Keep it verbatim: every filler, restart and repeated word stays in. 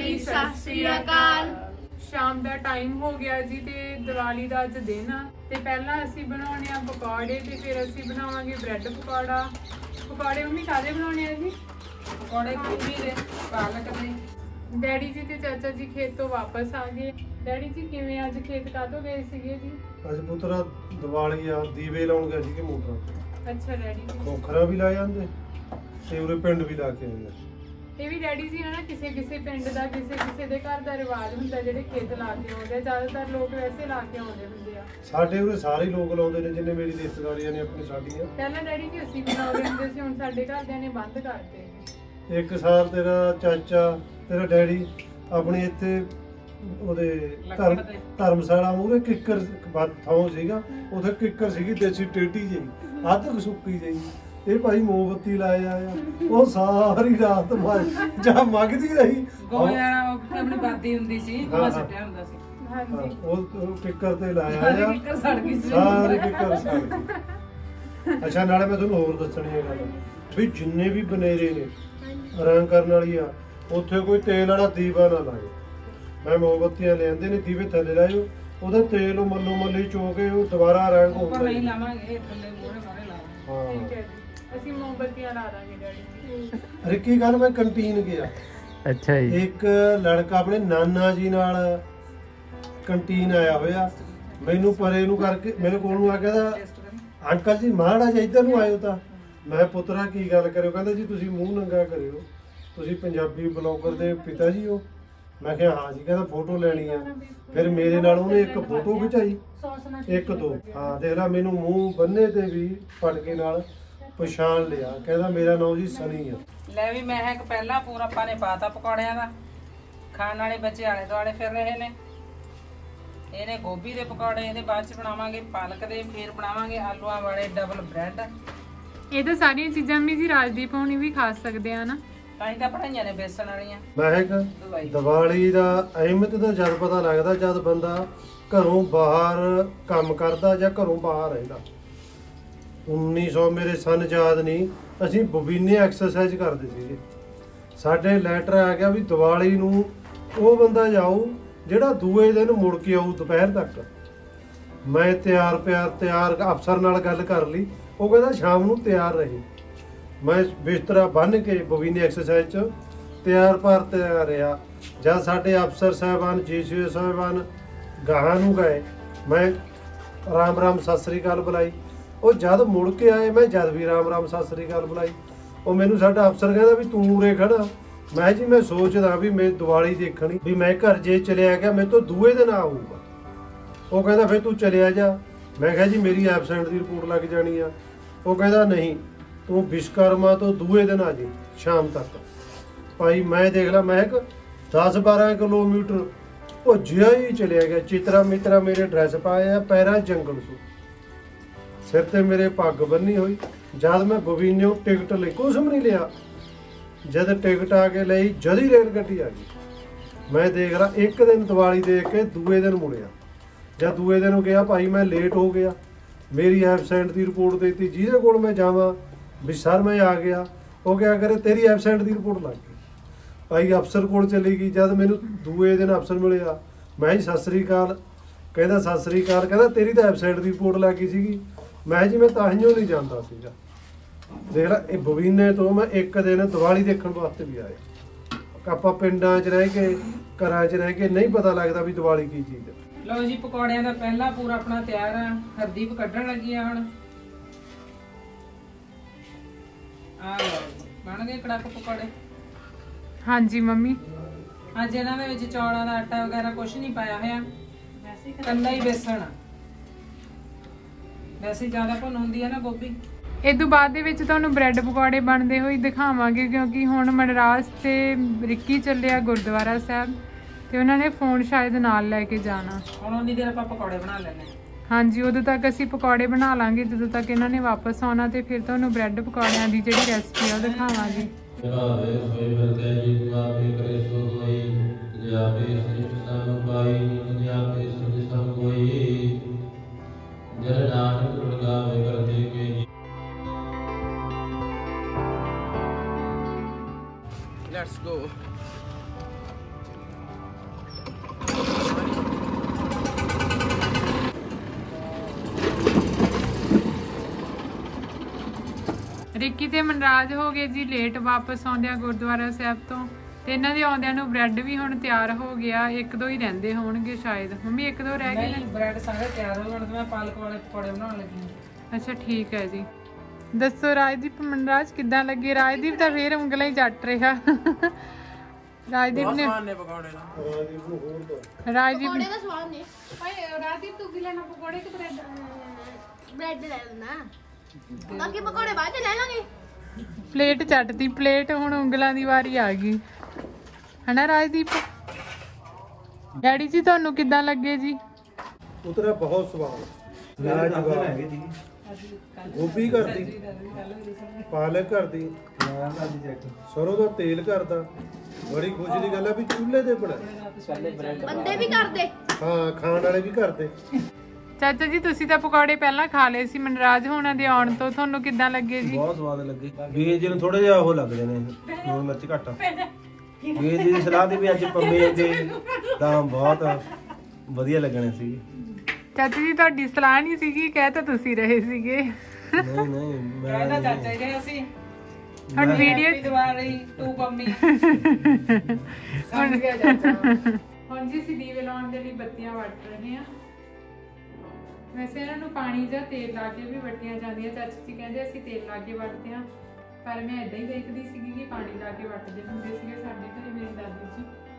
जी सत श्री अकाल। शाम का टाइम हो गया जी ते दिवाली का अज दिन आ ते पहला असी बनाने आ पकौड़े ते फिर असी बनावांगे ब्रेड पकौड़ा। पकौड़े मम्मी कादे बनाने आ जी? पकौड़े गोभी दे पालक दे। डैडी जी ते चाचा जी खेत तो वापस आ गए। डैडी जी किवें अज खेत कादों गए सीगे जी? अज पुत्रा दिवाली आ दीवे लाउण गए सीगे मोटरां। अच्छा डैडी जी खोखरा भी ला जांदे ते उरे पिंड भी ला के आए। ਇਹ ਵੀ ਡੈਡੀ ਜੀ ਨਾ ਕਿਸੇ ਕਿਸੇ ਪਿੰਡ ਦਾ ਕਿਸੇ ਕਿਸੇ ਦੇ ਘਰ ਦਾ ਰਿਵਾਜ ਹੁੰਦਾ ਜਿਹੜੇ ਖੇਤ ਲਾ ਕੇ ਆਉਂਦੇ। ਜ਼ਿਆਦਾਤਰ ਲੋਕ ਵੈਸੇ ਲਾ ਕੇ ਆਉਂਦੇ ਹੁੰਦੇ ਆ। ਸਾਡੇ ਉਰੇ ਸਾਰੇ ਲੋਕ ਲਾਉਂਦੇ ਨੇ ਜਿੰਨੇ ਮੇਰੀ ਰਿਸ਼ਤੇਦਾਰੀਆਂ ਨੇ ਆਪਣੀ ਸਾਡੀਆਂ। ਪਹਿਲਾਂ ਡੈਡੀ ਜੀ ਅਸੀਂ ਵੀ ਲਾਉਂਦੇ ਹੁੰਦੇ ਸੀ, ਹੁਣ ਸਾਡੇ ਘਰਦਿਆਂ ਨੇ ਬੰਦ ਕਰਤੇ। ਇੱਕ ਸਾਲ ਤੇਰਾ ਚਾਚਾ ਤੇਰਾ ਡੈਡੀ ਆਪਣੇ ਇੱਥੇ ਉਹਦੇ ਧਰਮ ਧਰਮਸ਼ਾਲਾ ਮੂਹਰੇ ਕਿੱਕਰ ਥਾਂ ਸੀਗਾ, ਉੱਥੇ ਕਿੱਕਰ ਸੀਗੀ ਦੇਸੀ ਟੇਢੀ ਜਿਹੀ ਅੱਧ ਸੁੱਕੀ ਜਿਹੀ। ਇਹ ਭਾਈ ਮੋਮਬੱਤੀ ਲਾਇਆ ਆ ਉਹ ਸਾਰੀ ਰਾਤ ਜਾਂ ਮਗਦੀ ਰਹੀ। ਗੋਇਆਣਾ ਆਪਣੀ ਬਾਦੀ ਹੁੰਦੀ ਸੀ, ਉਹ ਸੱਟਿਆ ਹੁੰਦਾ ਸੀ। ਹਾਂਜੀ ਉਹ ਕਿੱਕਰ ਤੇ ਲਾਇਆ ਆ, ਕਿੱਕਰ ਸੜ ਗਈ ਸੀ, ਸਾਰੇ ਕਿੱਕਰ ਸੜ ਗਏ। ਅੱਛਾ ਨਾਲੇ ਮੈਂ ਤੁਹਾਨੂੰ ਹੋਰ ਦੱਸਣੀ ਹੈ ਗੱਲ ਵੀ ਜਿੰਨੇ ਵੀ ਬਨੇਰੇ ਨੇ ਰੰਗ ਕਰਨ ਵਾਲੀ ਆ ਉੱਥੇ ਕੋਈ ਤੇਲ ਵਾਲਾ ਦੀਵਾ ਨਾ ਲਾਏ। ਮੈਂ ਮੋਮਬੱਤੀਆਂ ਲੈਂਦੇ ਨੇ ਦੀਵੇ ਥੱਲੇ ਲਾਇਓ, ਉਹਦਾ ਤੇਲ ਉਹ ਮੱਲੋ ਮੱਲੀ ਚੋ ਕੇ ਉਹ ਦੁਬਾਰਾ ਰੰਗ ਹੁੰਦਾ ਨਹੀਂ ਲਾਵਾਂਗੇ, ਥੱਲੇ ਮੋਰੇ ਮਾਰੇ ਲਾਵਾਂਗੇ। ਠੀਕ ਹੈ ਜੀ ਅਸੀਂ ਮੋਮਬੱਤੀਆਂ ਲਾ ਦਾਂਗੇ ਡੈਡੀ ਜੀ। ਰਿੱਕੀ ਕੱਲ ਮੈਂ ਕੰਟੀਨ ਗਿਆ। ਅੱਛਾ ਜੀ। ਇੱਕ ਲੜਕਾ ਆਪਣੇ ਨਾਨਾ ਜੀ ਨਾਲ ਕੰਟੀਨ ਆਇਆ ਹੋਇਆ, ਮੈਨੂੰ ਪਰੇ ਨੂੰ ਕਰਕੇ ਮੇਰੇ ਕੋਲ ਨੂੰ ਆ ਕਹਿੰਦਾ ਅੰਕਲ ਜੀ ਮਾੜਾ ਜਿਹਾ ਇੱਧਰ ਨੂੰ ਆਇਓ। ਤਾਂ ਮੈਂ ਪੁੱਤਰਾ ਕੀ ਗੱਲ ਕਰਿਓ? ਕਹਿੰਦਾ ਜੀ ਤੁਸੀਂ ਮੂੰਹ ਨੰਗਾ ਕਰਿਓ, ਤੁਸੀਂ ਪੰਜਾਬੀ ਬਲੌਗਰ ਦੇ ਪਿਤਾ ਜੀ ਹੋ। ਮੈਂ ਕਿਹਾ ਹਾਂ ਜੀ। ਕਹਿੰਦਾ ਫੋਟੋ ਲੈਣੀ ਆ। ਫਿਰ ਮੇਰੇ ਨਾਲ ਉਹਨੇ ਇੱਕ ਫੋਟੋ ਖਿਚਾਈ, ਇੱਕ ਦੋ। ਹਾਂ ਦੇਖ ਲਾ ਮੈਨੂੰ ਮੂੰਹ ਬੰਨੇ ਤੇ ਵੀ ਪਟਕੇ ਨਾਲ ਪਛਾਣ ਲਿਆ। ਕਹਿੰਦਾ ਮੇਰਾ ਨਾਮ ਜੀ ਸਨੀ ਆ। ਲੈ ਵੀ ਮੈਂ ਇੱਕ ਪਹਿਲਾ ਪੂਰਾ ਆਪਾਂ ਨੇ ਪਾਤਾ ਪਕੌੜਿਆਂ ਦਾ। ਖਾਣ ਵਾਲੇ ਬੱਚੇ ਆਲੇ ਦੁਆਲੇ ਫਿਰ ਰਹੇ ਨੇ। ਇਹਨੇ ਗੋਭੀ ਦੇ ਪਕੌੜੇ, ਇਹਦੇ ਬਾਅਦ ਚ ਬਣਾਵਾਂਗੇ ਪਾਲਕ ਦੇ, ਫਿਰ ਬਣਾਵਾਂਗੇ ਆਲੂਆਂ ਵਾਲੇ ਡਬਲ ਬ੍ਰੈਡ। ਇਹ ਤਾਂ ਸਾਰੀਆਂ ਚੀਜ਼ਾਂ ਵੀ ਜੀ ਰਾਜਦੀਪ ਹੋਣੀ ਵੀ ਖਾ ਸਕਦੇ ਆ ਨਾ, ਤਾਂ ਹੀ ਤਾਂ ਬਣਾਈਆਂ ਨੇ ਬੇਸਣ ਵਾਲੀਆਂ। ਮੈਂ ਦੀਵਾਲੀ ਦਾ ਅਹਿਮੀਅਤ ਤਾਂ ਜਦ ਪਤਾ ਲੱਗਦਾ ਜਦ ਬੰਦਾ ਘਰੋਂ ਬਾਹਰ ਕੰਮ ਕਰਦਾ ਜਾਂ ਘਰੋਂ ਬਾਹਰ ਰਹਿੰਦਾ। ਉੱਨੀ ਸੌ ਮੇਰੇ ਸਨ ਯਾਦ ਨਹੀਂ, ਅਸੀਂ ਬਬੀਨੇ ਐਕਸਰਸਾਈਜ਼ ਕਰਦੇ ਸੀਗੇ। ਸਾਡੇ ਲੈਟਰ ਆ ਗਿਆ ਵੀ ਦੀਵਾਲੀ ਨੂੰ ਉਹ ਬੰਦਾ ਜਾਊ ਜਿਹੜਾ ਦੂਏ ਦਿਨ ਮੁੜ ਕੇ ਆਊ ਦੁਪਹਿਰ ਤੱਕ। ਮੈਂ ਤਿਆਰ ਪਿਆਰ ਤਿਆਰ ਅਫਸਰ ਨਾਲ ਗੱਲ ਕਰ ਲਈ, ਉਹ ਕਹਿੰਦਾ ਸ਼ਾਮ ਨੂੰ ਤਿਆਰ ਰਹੀ। ਮੈਂ ਬਿਸਤਰਾ ਬੰਨ੍ਹ ਕੇ ਬਬੀਨੇ ਐਕਸਰਸਾਈਜ਼ 'ਚ ਤਿਆਰ ਪਰ ਤਿਆਰ ਰਿਹਾ। ਜਦ ਸਾਡੇ ਅਫਸਰ ਸਾਹਿਬਾਨ ਜੀ ਸੀ ਸਾਹਿਬਾਨ ਗਾਹਾਂ ਨੂੰ ਗਏ, ਮੈਂ ਰਾਮ ਰਾਮ ਸਤਿ ਸ੍ਰੀ ਅਕਾਲ ਬੁਲਾਈ। ਉਹ ਜਦ ਮੁੜ ਕੇ ਆਏ ਮੈਂ ਜਦ ਵੀ ਰਾਮ ਰਾਮ ਸਤਿ ਸ੍ਰੀ ਅਕਾਲ ਬੁਲਾਈ। ਉਹ ਮੈਨੂੰ ਸਾਡਾ ਅਫਸਰ ਕਹਿੰਦਾ ਵੀ ਤੂੰ ਉਰੇ ਖੜਾ। ਮੈਂ ਜੀ ਮੈਂ ਸੋਚਦਾ ਵੀ ਮੈਂ ਦੀਵਾਲੀ ਦੇਖਣੀ ਵੀ ਮੈਂ ਘਰ ਜੇ ਚਲਿਆ ਗਿਆ ਮੇਰੇ ਤੋਂ ਦੂਏ ਦਿਨ ਆਊਗਾ। ਉਹ ਕਹਿੰਦਾ ਫਿਰ ਤੂੰ ਚਲਿਆ ਜਾ। ਮੈਂ ਕਿਹਾ ਜੀ ਮੇਰੀ ਐਬਸੈਂਟ ਦੀ ਰਿਪੋਰਟ ਲੱਗ ਜਾਣੀ ਆ। ਉਹ ਕਹਿੰਦਾ ਨਹੀਂ ਤੂੰ ਵਿਸ਼ਕਰਮਾ ਤੋਂ ਦੂਏ ਦਿਨ ਆ ਜੀ ਸ਼ਾਮ ਤੱਕ। ਭਾਈ ਮੈਂ ਦੇਖ ਲਾ ਮੈਂ ਇੱਕ ਦਸ ਬਾਰਾਂ ਕਿਲੋਮੀਟਰ ਭੱਜਿਆ ਹੀ ਚਲਿਆ ਗਿਆ। ਚਿਤਰਾ ਮਿਤਰਾ ਮੇਰੇ ਡਰੈਸ ਪਾਏ ਆ, ਪੈਰਾਂ ਜੰਗਲ ਸੂ, ਸਿਰ ਤੇ ਮੇਰੇ ਪੱਗ ਬੰਨੀ ਹੋਈ। ਜਦ ਮੈਂ ਬਬੀਨਿਓ ਟਿਕਟ ਲਈ ਕੁਛ ਵੀ ਨਹੀਂ ਲਿਆ। ਜਦ ਟਿਕਟ ਆ ਕੇ ਲਈ ਜਦ ਹੀ ਰੇਲ ਗੱਡੀ ਆ ਗਈ। ਮੈਂ ਦੇਖ ਲਾ ਇੱਕ ਦਿਨ ਦੀਵਾਲੀ ਦੇਖ ਕੇ ਦੂਏ ਦਿਨ ਮੁੜਿਆ। ਜਦ ਦੂਏ ਦਿਨ ਗਿਆ ਭਾਈ ਮੈਂ ਲੇਟ ਹੋ ਗਿਆ। ਮੇਰੀ ਐਬਸੈਂਟ ਦੀ ਰਿਪੋਰਟ ਦੇ ਦਿੱਤੀ। ਜਿਹਦੇ ਕੋਲ ਮੈਂ ਜਾਵਾਂ ਵੀ ਸਰ ਮੈਂ ਆ ਗਿਆ, ਉਹ ਕਿਆ ਕਰੇ ਤੇਰੀ ਐਬਸੈਂਟ ਦੀ ਰਿਪੋਰਟ ਲੱਗ ਗਈ। ਭਾਈ ਅਫਸਰ ਕੋਲ ਚਲੀ ਗਈ। ਜਦ ਮੈਨੂੰ ਦੂਏ ਦਿਨ ਅਫਸਰ ਮਿਲਿਆ, ਮੈਂ ਜੀ ਸਤਿ ਸ੍ਰੀ ਅਕਾਲ। ਕਹਿੰਦਾ ਸਤਿ ਸ੍ਰੀ ਅਕਾਲ। ਕਹਿੰਦਾ ਤੇਰੀ ਤਾਂ ਐਬਸੈਂਟ ਦੀ ਰਿਪੋਰਟ ਲੱਗ ਗਈ ਸੀਗੀ। ਮੈਂ ਜੀ ਮੈਂ ਤਾਹੀਓ ਨਹੀਂ ਜਾਂਦਾ ਸੀਗਾ। ਦੇਖ ਲਾ ਇਹ ਬਬੀਨੇ ਤੋਂ ਮੈਂ ਇੱਕ ਦਿਨ ਦੀਵਾਲੀ ਦੇਖਣ ਵਾਸਤੇ ਵੀ ਆਇਆ। ਆਪਾਂ ਪਿੰਡਾਂ 'ਚ ਰਹਿ ਕੇ ਘਰਾਂ 'ਚ ਰਹਿ ਕੇ ਨਹੀਂ ਪਤਾ ਲੱਗਦਾ ਵੀ ਦੀਵਾਲੀ ਕੀ ਚੀਜ਼ ਹੈ। ਲਓ ਜੀ ਪਕੌੜਿਆਂ ਦਾ ਪਹਿਲਾ ਪੂਰਾ ਆਪਣਾ ਤਿਆਰ ਆ। ਹਰਦੀਪ ਕੱਢਣ ਲੱਗੀ ਆ ਹੁਣ। ਆ ਲਓ ਬਣ ਗਏ ਕੜਕ ਪਕੌੜੇ। ਹਾਂਜੀ ਮੰਮੀ ਅੱਜ ਇਹਨਾਂ ਦੇ ਵਿੱਚ ਚੌਲਾਂ ਦਾ ਆਟਾ ਵਗੈਰਾ ਕੁਝ ਨਹੀਂ ਪਾਇਆ ਹੋਇਆ, ਕੱਲਾ ਹੀ ਬੇਸਣ ਆ। ਵੈਸੇ ਜ਼ਿਆਦਾ ਭੁੰਨ ਹੁੰਦੀ ਹੈ ਨਾ ਗੋਭੀ। ਇਹ ਤੋਂ ਬਾਅਦ ਦੇ ਵਿੱਚ ਤੁਹਾਨੂੰ ਬ੍ਰੈਡ ਪਕੌੜੇ ਬਣਦੇ ਹੋਏ ਦਿਖਾਵਾਂਗੇ, ਕਿਉਂਕਿ ਹੁਣ ਮਨਰਾਜ ਤੇ ਰਿੱਕੀ ਚੱਲਿਆ ਗੁਰਦੁਆਰਾ ਸਾਹਿਬ ਤੇ ਉਹਨਾਂ ਨੇ ਫੋਨ ਸ਼ਾਇਦ ਨਾਲ ਲੈ ਕੇ ਜਾਣਾ। ਹੁਣ ਉਨੀ ਦੇਰ ਆਪਾਂ ਪਕੌੜੇ ਬਣਾ ਲੈਣੇ। ਹਾਂਜੀ ਉਦੋਂ ਤੱਕ ਅਸੀਂ ਪਕੌੜੇ ਬਣਾ ਲਾਂਗੇ ਜਦੋਂ ਤੱਕ ਇਹਨਾਂ ਨੇ ਵਾਪਸ ਆਉਣਾ, ਤੇ ਫਿਰ ਤੁਹਾਨੂੰ ਬ੍ਰੈਡ ਪਕੌੜਿਆਂ ਦੀ ਜਿਹੜੀ ਰੈਸਪੀ ਆ ਉਹ ਦਿਖਾਵਾਂਗੇ। Let's go. ਰਿੱਕੀ ਤੇ ਮਨਰਾਜ ਹੋ ਗਏ ਜੀ ਲੇਟ ਵਾਪਸ ਆਉਂਦਿਆਂ ਗੁਰਦੁਆਰਾ ਸਾਹਿਬ ਤੋਂ ਤੇ ਇਹਨਾਂ ਦੇ ਆਉਂਦਿਆਂ ਨੂੰ ਬ੍ਰੈਡ ਵੀ ਹੁਣ ਤਿਆਰ ਹੋ ਗਿਆ। ਇੱਕ ਦੋ ਹੀ ਰਹਿੰਦੇ ਹੋਣਗੇ ਸ਼ਾਇਦ। ਮੰਮੀ ਇੱਕ ਦੋ ਰਹਿ ਗਏ ਨੇ? ਬ੍ਰੈਡ ਸਾਰੇ ਤਿਆਰ ਹੋ ਗਏ। ਮੈਂ ਪਾਲਕ ਵਾਲੇ ਪਕੌੜੇ ਬਣਾਉਣ ਲੱਗੀ ਹਾਂ। ਅੱਛਾ ਠੀਕ ਹੈ ਜੀ। ਦੱਸੋ ਰਾਜਦੀਪ ਮਨਰਾਜ ਕਿੱਦਾਂ ਲੱਗੇ? ਰਾਜਦੀਪ ਤਾਂ ਫੇਰ ਉਂਗਲਾਂ ਹੀ ਚੱਟ ਰਿਹਾ। ਰਾਜਦੀਪ ਨੇ ਪਕੌੜੇ ਦਾ ਰਾਜਦੀਪ ਨੂੰ ਹੋਰ ਦੋ। ਰਾਜਦੀਪ ਪਕੌੜੇ ਦਾ ਸਵਾਦ ਨੇ। ਓਏ ਰਾਜਦੀਪ ਤੂੰ ਕੀ ਲੈਣਾ ਪਕੌੜੇ ਕਿ ਬ੍ਰੈਡ? ਬ੍ਰੈਡ ਲੈ ਲੈਣਾ, ਬਾਕੀ ਪਕੌੜੇ ਬਾਅਦ ਚ ਲੈ ਲਾਂਗੇ। ਪਲੇਟ ਚੱਟਦੀ ਪਲੇਟ, ਹੁਣ ਉਂਗਲਾਂ ਦੀ ਵਾਰੀ ਆ ਗਈ ਹਨਾ ਰਾਜਦੀਪ? ਡੈਡੀ ਜੀ ਤੁਹਾਨੂੰ ਕਿੱਦਾਂ ਲੱਗੇ ਜੀ? ਉਤਰਾ ਬਹੁਤ ਸਵਾਦ ਲਾਜਵਾਬ। ਗੋਭੀ ਕਰਦੀ, ਪਾਲਕ ਕਰਦੀ, ਸਰੋਂ ਦਾ ਤੇਲ ਕਰਦਾ। ਬੜੀ ਖੁਸ਼ੀ ਦੀ ਗੱਲ ਹੈ ਵੀ ਚੁੱਲ੍ਹੇ ਤੇ ਬਣਾਏ। ਬੰਦੇ ਵੀ ਕਰਦੇ। ਹਾਂ ਖਾਣ ਵਾਲੇ ਵੀ ਕਰਦੇ। ਚਾਚਾ ਜੀ ਤੁਸੀਂ ਤਾਂ ਪਕੌੜੇ ਪਹਿਲਾਂ ਖਾ ਲਏ ਸੀ ਮਨਰਾਜ ਹੋਣਾ ਦੇ ਆਉਣ ਤੋਂ, ਤੁਹਾਨੂੰ ਕਿੱਦਾਂ ਲੱਗੇ ਜੀ? ਬਹੁਤ ਸਵਾਦ ਲੱਗੇ। ਬੀਜ ਨੂੰ ਥੋੜੇ ਜਿਹਾ ਉਹ ਲੱਗਦੇ ਨੇ, ਲੂਣ ਮਿਰਚ ਘੱਟ। ਬੀਜ ਦੀ ਸਲਾਹ ਦੀ ਵੀ ਅੱਜ ਪੰਮੇ ਦੇ ਤਾਂ ਬਹੁਤ ਵਧੀਆ ਲੱਗਣੇ ਸੀ। ਚਾਚਾ ਜੀ ਤੁਹਾਡੀ ਸਲਾਹ ਨਹੀਂ ਸੀਗੀ, ਕਹਿ ਤਾਂ ਤੁਸੀਂ ਰਹੇ ਸੀਗੇ। ਨਹੀਂ ਨਹੀਂ ਮੈਂ ਕਹਿੰਦਾ ਚਾਚਾ ਹੀ ਰਿਹਾ ਸੀ। ਹੁਣ ਵੀਡੀਓ ਦਵਾ ਰਹੀ ਤੂੰ ਪੰਮੀ ਸਮਝ ਗਿਆ ਚਾਚਾ। ਹੁਣ ਜੀ ਅਸੀਂ ਦੀਵੇ ਲਾਉਣ ਦੇ ਲਈ ਬੱਤੀਆਂ ਵੱਟ ਰਹੇ ਹਾਂ। ਵੈਸੇ ਇਹਨਾਂ ਨੂੰ ਪਾਣੀ ਜਾਂ ਤੇਲ ਲਾ ਕੇ ਵੀ ਵੱਟੀਆਂ ਜਾਂਦੀਆਂ। ਚਾਚੀ ਜੀ ਕਹਿੰਦੇ ਅਸੀਂ ਤੇਲ ਲਾ ਕੇ ਵੱਟਦੇ ਹਾਂ, ਪਰ ਮੈਂ ਇਦਾਂ ਹੀ ਦੇਖਦੀ ਸੀਗੀ ਕਿ ਪਾਣੀ ਲਾ ਕੇ ਵੱਟਦੇ ਹੁੰਦੇ ਸੀਗੇ ਸਾਡੇ ਘਰੇ ਮੇਰੇ ਦਾਦੀ ਜੀ।